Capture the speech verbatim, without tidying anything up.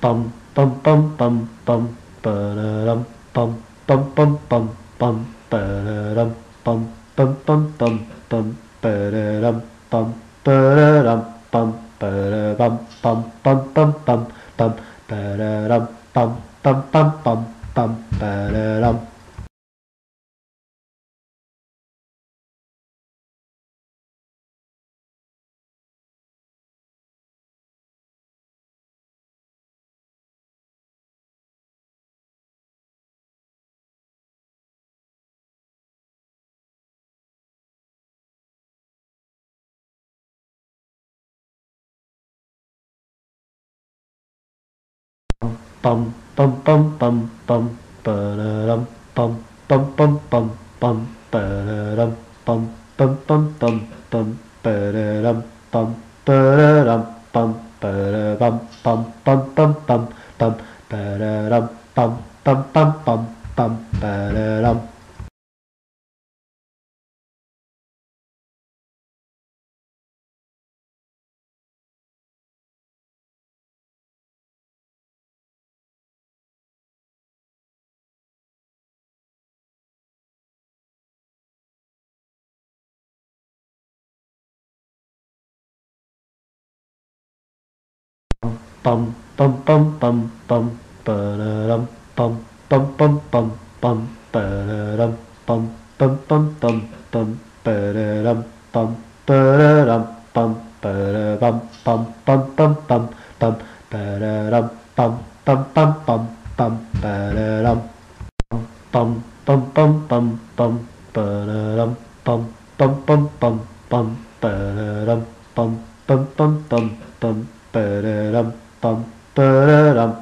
pam pam pam pam pam pararam pam pam pam pam pam pararam pam pam pam pam pam pararam pam pararam pam pararam pam pam pam pam pam pararam pam pam pam pam pam pararam. Pam pam pam pam pam pararam pam pam pam pam pam pararam pam pam pam pam pam pararam pam pararam pam pararam pam pam pam pam pam pararam pam pam pam pam pam pararam. Pam pam pam pam pam pararam pam pam pam pam pam pararam pam pam pam pam pam pararam pam pararam pam pararam pam pam pam pam pam pararam pam pam pam pam pam pararam pam pam pam pam pam pararam pam pam pam pam pam pararam pam pam pam pam pam pararam pam pararam